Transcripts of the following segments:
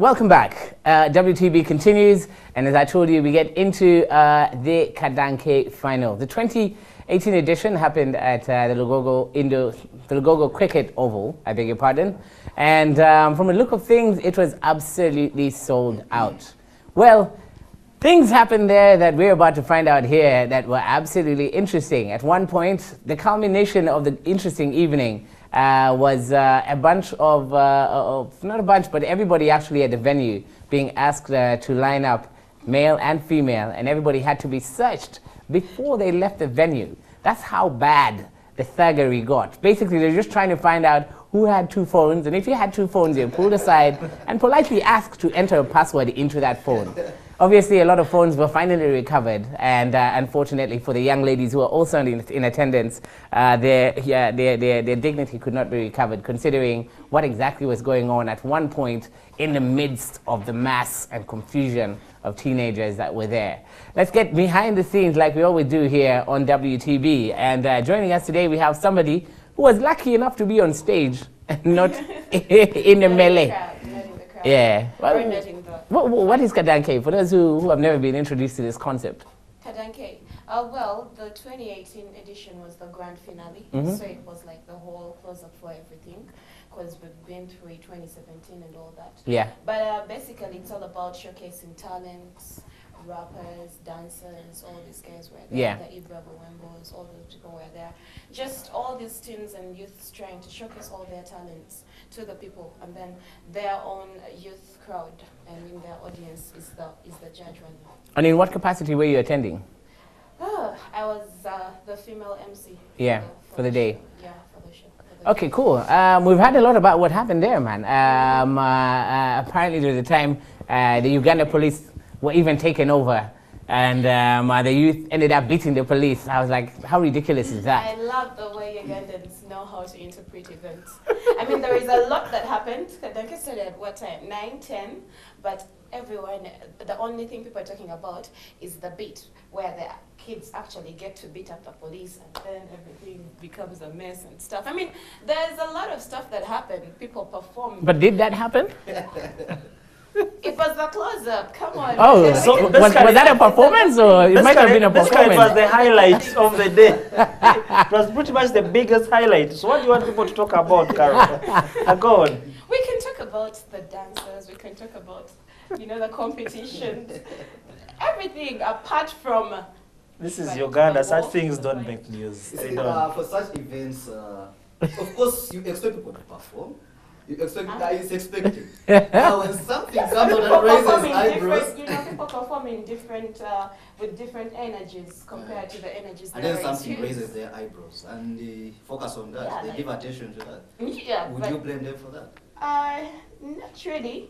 Welcome back. WTB continues, and as I told you, we get into the Kadanke final. The 2018 edition happened at the Lugogo Cricket Oval, I beg your pardon. And from the look of things, it was absolutely sold out. Well, things happened there that we're about to find out here that were absolutely interesting. At one point, the culmination of the interesting evening was a bunch of, not a bunch, but everybody actually at the venue being asked to line up, male and female, and everybody had to be searched before they left the venue. That's how bad the thuggery got. Basically, they're just trying to find out who had two phones, and if you had two phones, you're pulled aside and politely asked to enter a password into that phone. Obviously, a lot of phones were finally recovered, and unfortunately for the young ladies who were also in attendance, their dignity could not be recovered, considering what exactly was going on at one point in the midst of the mass and confusion of teenagers that were there. Let's get behind the scenes like we always do here on WTB, and joining us today we have somebody who was lucky enough to be on stage and not in the melee. Yeah. Well, what is Kadanke? For those who have never been introduced to this concept. Kadanke. Well, the 2018 edition was the grand finale, so it was like the whole close-up for everything, because we've been through 2017 and all that. Yeah. But basically, it's all about showcasing talents, rappers, dancers, all these guys were there. Yeah. The Ibra Wembos, all those people were there. Just all these teens and youths trying to showcase all their talents to the people, and then their own youth crowd, I mean their audience is the judge right now. And in what capacity were you attending? I was the female MC. Yeah, for the day. Yeah, for the show. Okay, cool. We've heard a lot about what happened there, man. Apparently, there was a time the Uganda police were even taken over, and the youth ended up beating the police. I was like, how ridiculous is that? I love the way Ugandans know how to interpret events. I mean, there is a lot that happened. Kadanke started at what time? 9, 10, but everyone, the only thing people are talking about is the beat, where the kids actually get to beat up the police, and then everything becomes a mess and stuff. I mean, there's a lot of stuff that happened. People perform. But did that happen? It was the close-up. Come on. Oh, so was that a performance, or it might have been a performance? This was the highlight of the day. It was pretty much the biggest highlight. So what do you want people to talk about, Carol? Go on. We can talk about the dancers. We can talk about, the competition. Everything apart from... This is Uganda. Such things don't make news. See, for such events, of course, you expect people to perform. You expect it's expected. Now, when something comes out and raises eyebrows, people perform in different, with different energies compared to the energies. And then something raises their eyebrows, and they focus on that. They give attention to that. Yeah. Would you blame them for that? Not really.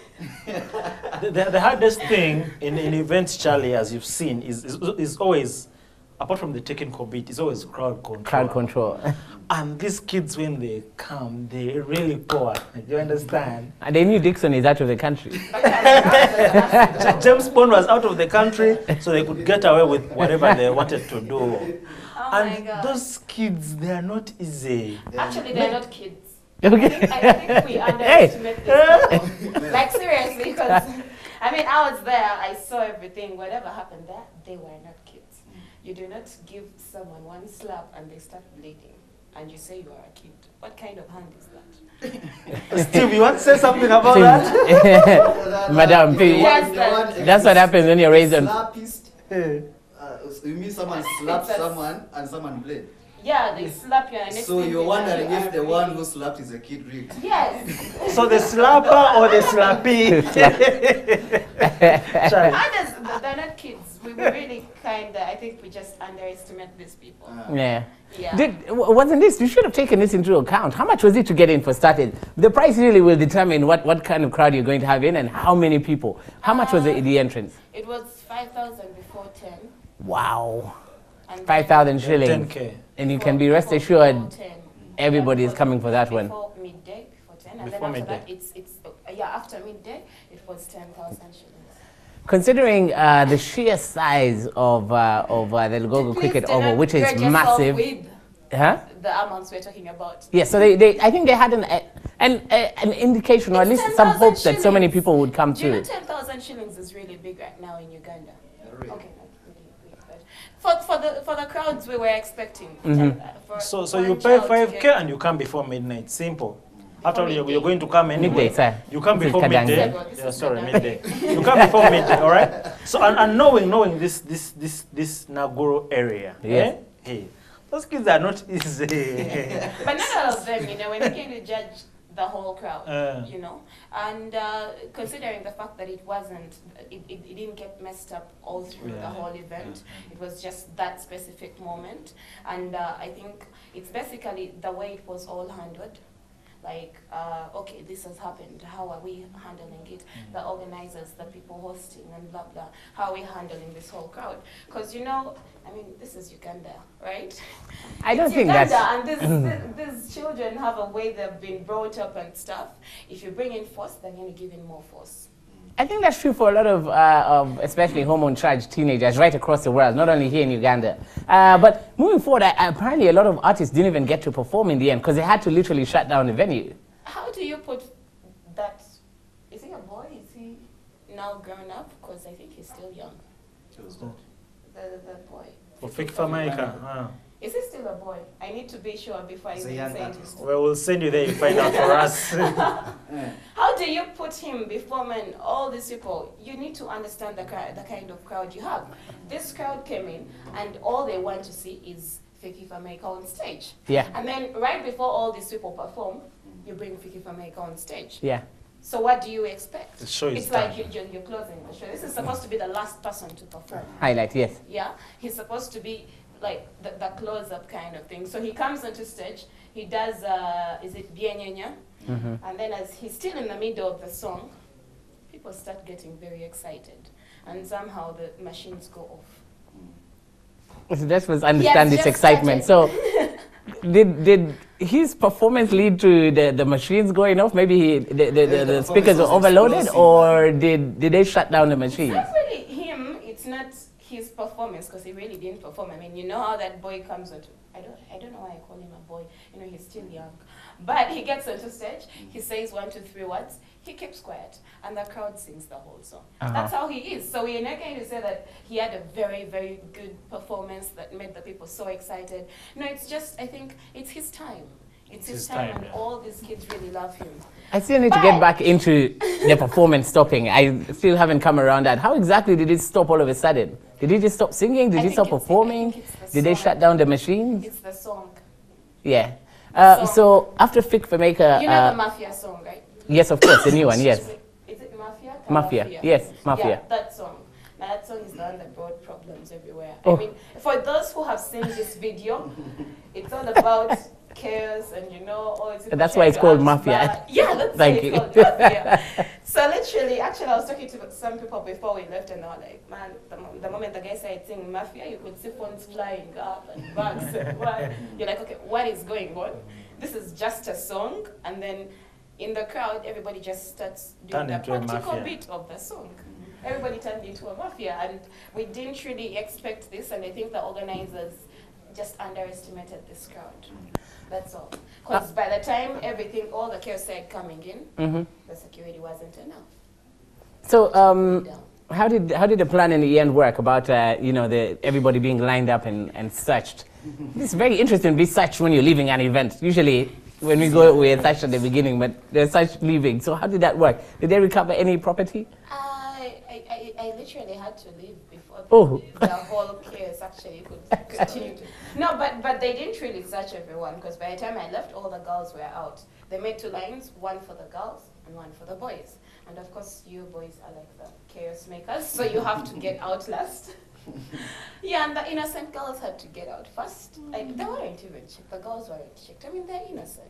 The hardest thing in events, Charlie, as you've seen, is always, apart from the technical beat, is always crowd control. Crowd control. And these kids, when they come, they really pour. Do you understand? And they knew Dixon is out of the country. James Bond was out of the country, so they could get away with whatever they wanted to do. Oh and my God. those kids, they are not easy. Actually, they're not kids. Okay. I think we underestimate this. Like, seriously, because, I was there, I saw everything. Whatever happened there, they were not kids. You do not give someone one slap and they start bleeding, and you say you are a kid. What kind of hand is that? Steve, you want to say something about that? Madam, that's what happens when you're raised on... You mean someone slapped someone and someone bled? Yeah, they slap you. And so you're wondering if the one who slapped is a kid really? Yes. So the slapper or the slappy? Others, they're not kids. We really I think we just underestimate these people. Yeah. Yeah. Wasn't this, you should have taken this into account. How much was it to get in for started? The price really will determine what kind of crowd you're going to have in and how many people. How much was the entrance? It was 5,000 before 10. Wow. And 5,000 shillings. 10K. And you can be rest assured everybody is coming for that one. Before midday, before 10. And Before then after midday. that, after midday, it was 10,000 shillings. Considering the sheer size of the Lugogo Cricket Oval, which is massive. With Huh? the amounts we're talking about. Yeah, so I think they had And an indication, or at It's least some 10,000 hope that so many shillings. people would come Do you know through. 10,000 shillings is really big right now in Uganda? Really? Okay, not really big, but for the crowds we were expecting. For So one you pay child to 5K get- and you come before midnight. Simple. After all, midday. you're going to come anyway. Midday, sir. You come This is before Kadanga. midday. This Yeah, is sorry, Kadanga. midday. You come before midday, all right? So and knowing this Nagoro area, Yes. hey, those kids are not easy. But not all of them, you know, when you came to judge the whole crowd, you know, and considering the fact that it didn't get messed up all through the Yeah. whole event, it was just that specific moment, and I think it's basically the way it was all handled. Like, okay, this has happened. How are we handling it? The organizers, the people hosting, and blah blah. How are we handling this whole crowd? Because you know, I mean, this is Uganda, right? I don't It's think Uganda, that's... and these children have a way they've been brought up and stuff. If you bring in force, then you're giving more force. I think that's true for a lot of especially hormone-charged teenagers right across the world, not only here in Uganda. But moving forward, apparently a lot of artists didn't even get to perform in the end because they had to literally shut down the venue. How do you put that? Is he a boy? Is he now grown up? Because I think he's still young. The boy. For FIFA Maker. Is he still a boy? I need to be sure before I He's a even young say it. artist. Well, we'll send you there. You find out for us. How do you put him before all these people? You need to understand the kind of crowd you have. This crowd came in, and all they want to see is Fiki Fameka on stage. Yeah. And then right before all these people perform, you bring Fiki Fameka on stage. Yeah. So what do you expect? The show is It's like done. you're closing the show. This is supposed to be the last person to perform. Highlight, yes. Yeah, he's supposed to be like the close-up kind of thing. So he comes onto stage, he does, is it Bienyenye? And then as he's still in the middle of the song, people start getting very excited. And somehow the machines go off. So that was understand Yes, this just excitement. started. So did his performance lead to the machines going off? Maybe the speakers were was overloaded, explosive. or did they shut down the It's machines? not really him, it's not his performance, because he really didn't perform. I mean, you know how that boy comes onto, I don't know why I call him a boy, you know, he's still young. But he gets onto stage, he says 1, 2, 3 words, he keeps quiet, and the crowd sings the whole song. That's how he is. So we're not going to say that he had a very, very good performance that made the people so excited. No, it's just, I think, it's his time. It's his time, and yeah. all these kids really love him. I still need to get back into the performance stopping. I still haven't come around that. How exactly did it stop all of a sudden? Did he just stop singing? Did I he think stop it's- I performing? think it's the Did they song. shut down the machines? It's the song. Yeah. Song. So after Fik Fameka, You know the Mafia song, right? yes, of course, the new one, yes. Is it Mafia? Mafia, yes, Mafia. Yeah, that song. Now that song is the one that brought problems everywhere. Oh. I mean, for those who have seen this video, it's all about chaos and you know, oh, it's That's why it's called Mafia. Yeah, that's Thank why you. it's called Mafia. So literally, actually, I was talking to some people before we left, and they were like, man, the moment the guy said sing Mafia, you could see phones flying up and bags and what. You're like, okay, what is going on? This is just a song, and then in the crowd, everybody just starts doing Turned the into a practical mafia. bit of the song. Everybody turned into a mafia, and we didn't really expect this, and I think the organizers just underestimated this crowd. That's all. Because by the time everything, all the chaos started coming in, the security wasn't enough. So Down. how did the plan in the end work about you know, everybody being lined up and searched? It's very interesting to be searched when you're leaving an event. Usually when we go, we're searched at the beginning, but they're searched leaving. So how did that work? Did they recover any property? I literally had to leave before Oh. the whole chaos actually could continue. No, but they didn't really search everyone, because by the time I left, all the girls were out. They made 2 lines, one for the girls and one for the boys. And of course, you boys are like the chaos makers, so you have to get out last. Yeah, and the innocent girls had to get out first. Like, they weren't even checked. The girls weren't checked. I mean, they're innocent.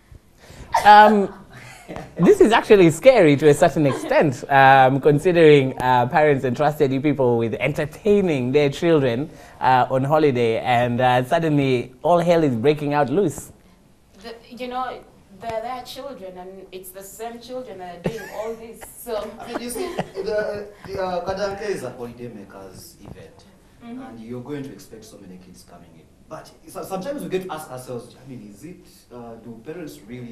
This is actually scary to a certain extent, considering parents entrusted you people with entertaining their children on holiday, and suddenly all hell is breaking out loose. You know, they're their children, and it's the same children that are doing all this. So I mean, you see, the Kadanke is a holiday makers event, and you're going to expect so many kids coming in. But sometimes we get to ask ourselves, I mean, is it, do parents really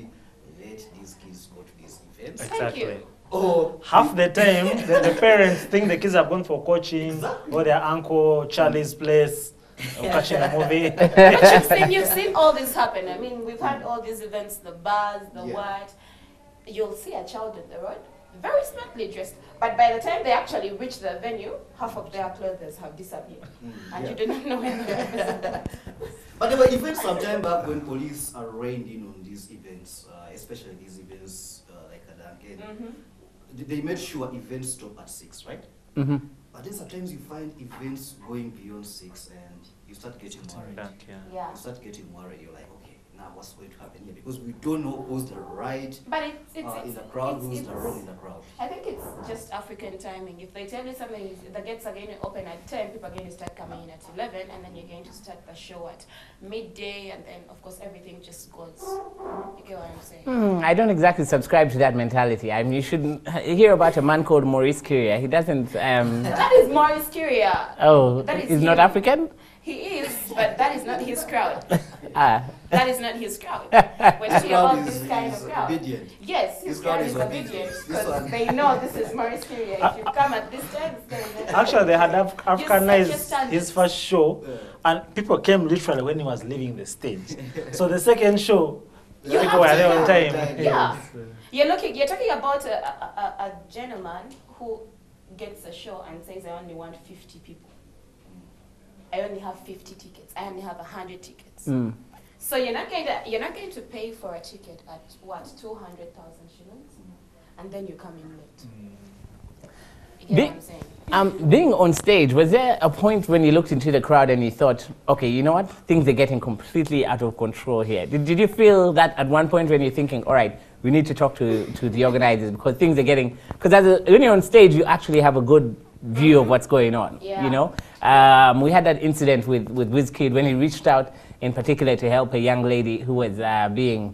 let these kids go to these events. Exactly. you. Or Half the time, the parents think the kids are going for coaching Exactly. or their uncle Charlie's place or catching a movie. But you've seen all this happen. I mean, we've had all these events, the bars, the Yeah. what. You'll see a child on the road, very smartly dressed, but by the time they actually reach the venue, half of their clothes have disappeared, and yeah. you do not know where they are. But there were events sometime back when police are reined in on these events, especially these events like Kadanke. They made sure events stop at 6, right? Mm-hmm. But then sometimes you find events going beyond 6 and you start getting worried. Yeah. You start getting worried. You're like, okay, now what's going to happen here? Because we don't know who's the right But in the crowd, who's the wrong in the crowd. I think it's just African timing. If they tell you something, the gates are going to open at 10, people are going to start coming in at 11, and then you're going to start the show at midday, and then, of course, everything just goes. You get what I'm saying? I don't exactly subscribe to that mentality. I mean, you shouldn't hear about a man called Maurice Curia. He doesn't. That is Maurice Curia. Oh, That is he's not him. African? He is, but that is not his crowd. Ah. That is not his crowd. We're talking crowd about is- this kind is of crowd. obedient. Yes, his His crowd crowd is is obedient. obedient This because one- they know this is Maurice Curia. If you come at this time, it's going to be... Actually, they had Africanized standards. his first show, and people came literally when he was leaving the stage. So the second show, You people have were to there on go. time. Yeah. You're talking about a gentleman who gets a show and says, I only want 50 people. I only have 50 tickets. I only have 100 tickets. Mm. So you're not going to pay for a ticket at what, 200,000 shillings, and then you come in late. You get what I'm saying? Being on stage, was there a point when you looked into the crowd and you thought, okay, you know what, things are getting completely out of control here? Did you feel that at one point when you're thinking, all right, we need to talk to the organizers because things are getting, because when you're on stage, you actually have a good view of what's going on, Yeah. you know? We had that incident with Wizkid when he reached out in particular to help a young lady who was being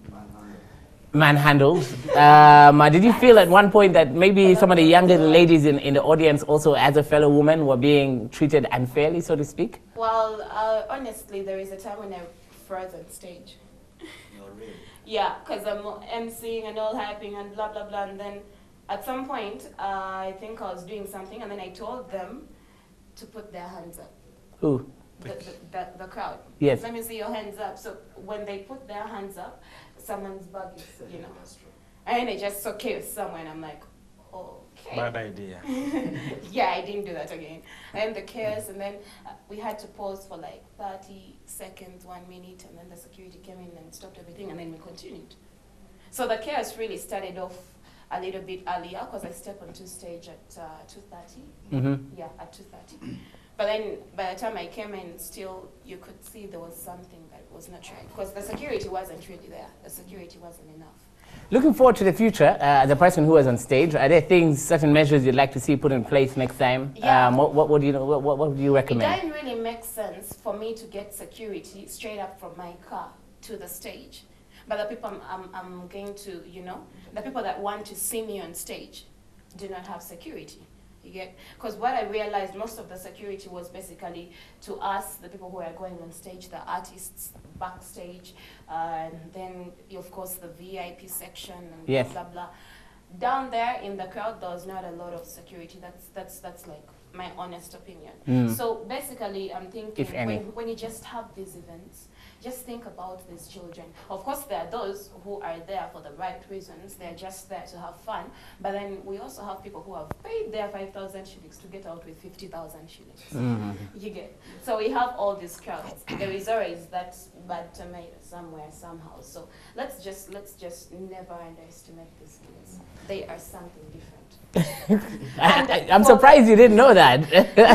manhandled. Did you feel at one point that maybe some of the younger ladies in the audience also as a fellow woman were being treated unfairly, so to speak? Well, honestly, there is a time when I froze on stage. No, really. Yeah, because I'm emceeing and all hyping and blah, blah, blah. And then at some point, I think I was doing something, and then I told them to put their hands up. Who? The crowd. Yes. Let me see your hands up. So when they put their hands up, someone's bag is, you know. That's true. And I just saw chaos somewhere, and I'm like, okay. Bad idea. Yeah, I didn't do that again. And the chaos, and then we had to pause for like 30 seconds, 1 minute, and then the security came in and stopped everything, and then we continued. So the chaos really started off a little bit earlier because I stepped onto stage at 2:30. Mm-hmm. Yeah, at 2:30. But then by the time I came in, still you could see there was something that was not right because the security wasn't really there. The security wasn't enough. Looking forward to the future, as a person who was on stage, are there things, certain measures you'd like to see put in place next time? Yeah. What would you It recommend? didn't really make sense for me to get security straight up from my car to the stage. But the people I'm going to, you know, the people that want to see me on stage do not have security. You get? Because what I realized, most of the security was basically to us, the people who are going on stage, the artists backstage, and then of course the VIP section and Yes. blah blah. Down there in the crowd, there was not a lot of security. That's like my honest opinion. Mm. So basically, I'm thinking If any. when you just have these events, just think about these children. Of course, there are those who are there for the right reasons. They're just there to have fun. But then we also have people who have paid their 5,000 shillings to get out with 50,000 shillings. Mm. You get? So we have all these crowds. There is always that bad tomato somewhere, somehow. So let's just never underestimate these kids. They are something different. I'm surprised you didn't know that.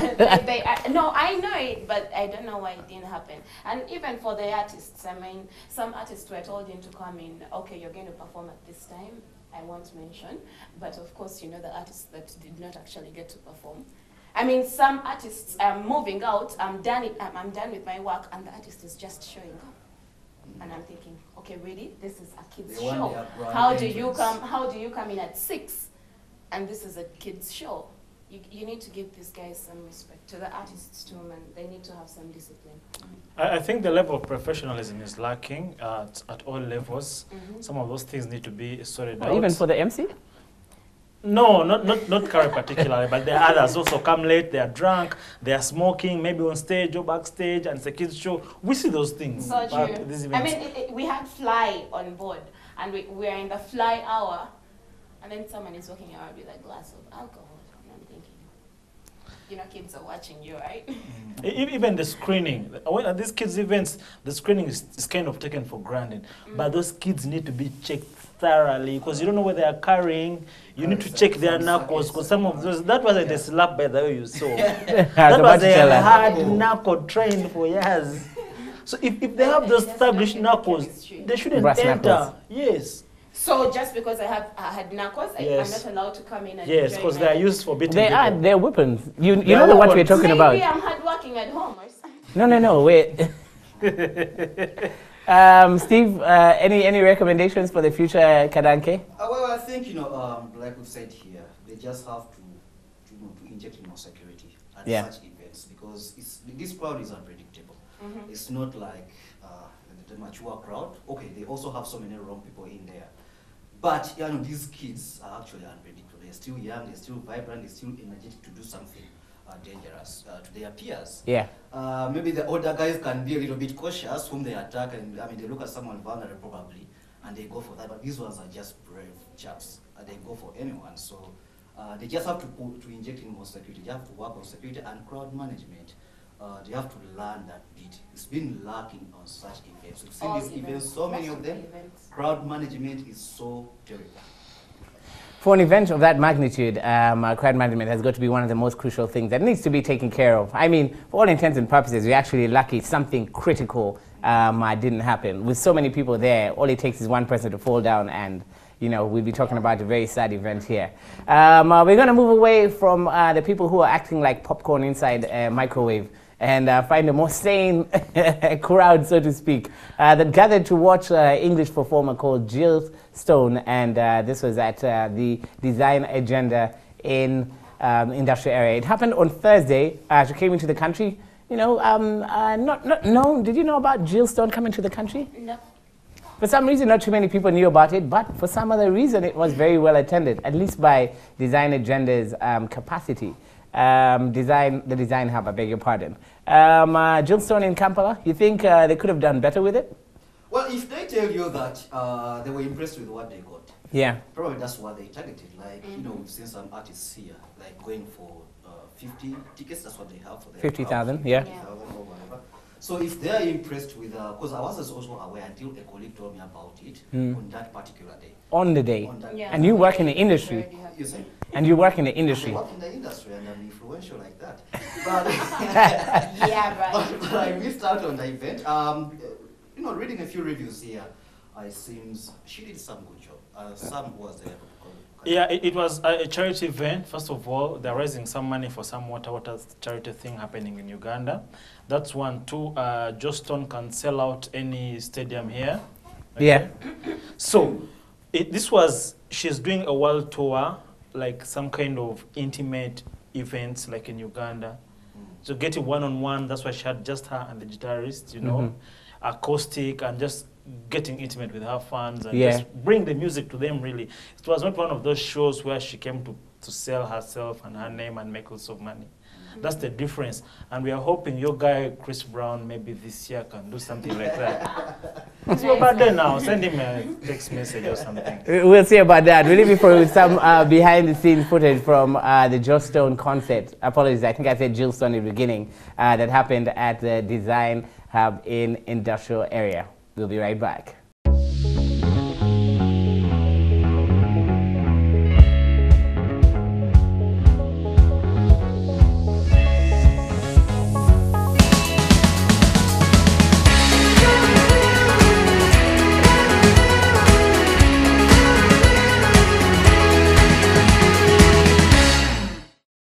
No, I know it, but I don't know why it didn't happen. And even for the artists, I mean, some artists were told in to come in, okay, you're going to perform at this time. I won't mention, but of course, you know, the artists that did not actually get to perform. I mean, some artists are moving out, I'm done with my work, and the artist is just showing up. And I'm thinking, okay, really? This is a kid's They want show. their brand How do you entrance. come in at 6? And this is a kid's show. you need to give these guys some respect. To the artists too, man. They need to have some discipline. I think the level of professionalism is lacking at all levels. Some of those things need to be sorted out. Even for the MC? No, not Curry particularly, but there are others also come late, they are drunk, they are smoking, maybe on stage or backstage, and it's a kids' show. We see those things. So true. at these I events. mean, we had Fly on board, and we are in the Fly hour, and then someone is walking around with a glass of alcohol. And I'm thinking, you know, kids are watching you, right? Even the screening, when at these kids' events, the screening is kind of taken for granted. But those kids need to be checked thoroughly because you don't know what they are carrying. You need to check their knuckles because some of those, that wasn't a slap by the way you saw. That was a hard knuckle trained for years. So if they have those established knuckles, they shouldn't Brass enter. knuckles. Yes. So just because I had knuckles, Yes. I'm not allowed to come in and Yes, enjoy because my they are life? used for beating They're people. weapons. You They know are the what we're weapons. talking Maybe about. I'm hardworking at home or something. No, wait. Steve, any recommendations for the future Kadanke? Well, I think, like we've said here, they just have to inject more security at such events because this crowd is unpredictable. It's not like the mature crowd. Okay, they also have so many wrong people in there. But, these kids are actually unpredictable. They're still young, they're still vibrant, they're still energetic to do something dangerous to their peers. Yeah. Maybe the older guys can be a little bit cautious whom they attack, and they look at someone vulnerable probably, and they go for that. But these ones are just brave chaps, and they go for anyone. So they just have to inject in more security. They have to work on security and crowd management. They have to learn that bit. It's been lacking on such events. We've seen these events, so many of them. Crowd management is so terrible. For an event of that magnitude, crowd management has got to be one of the most crucial things that needs to be taken care of. I mean, for all intents and purposes, we're actually lucky something critical didn't happen. With so many people there, all it takes is one person to fall down and, we'll be talking about a very sad event here. We're going to move away from the people who are acting like popcorn inside a microwave and find a more sane crowd, so to speak, that gathered to watch English performer called Jill Stone, and this was at the Design Agenda in industrial area. It happened on Thursday. She came into the country. Did you know about Jill Stone coming to the country? No. For some reason, not too many people knew about it, but for some other reason, it was very well attended, at least by Design Agenda's capacity. The Design Hub, I beg your pardon. Jill Stone in Kampala, you think they could have done better with it? Well, if they tell you that they were impressed with what they got, Yeah. probably that's what they targeted. Like, we've seen some artists here, like going for 50 tickets, that's what they have for their 50,000, crowd, yeah. 50,000 or whatever. So if they're impressed with, because I was also aware until a colleague told me about it on that particular day. On the day. On that Yeah. And you work in the industry. You see? And you work in the industry. I work in the industry and I'm influential like that. But, Yeah, right. but I missed out on the event. Reading a few reviews here, it seems she did some good job. Sam was there. Yeah, it was a charity event. First of all, they're raising some money for some water charity thing happening in Uganda. That's one. Two, Joston can sell out any stadium here. Okay? Yeah. So, she's doing a world tour, like some kind of intimate events like in Uganda. So getting one-on-one, that's why she had just her and the guitarist, acoustic, and just getting intimate with her fans and just bring the music to them, really. It was not one of those shows where she came to sell herself and her name and make lots of money. That's the difference. And we are hoping your guy, Chris Brown, maybe this year can do something like that. It's your birthday now. Send him a text message or something. We'll see about that. We'll leave you for some behind-the-scenes footage from the Jill Stone concert. Apologies, I think I said Jill Stone in the beginning. That happened at the Design Hub in industrial area. We'll be right back.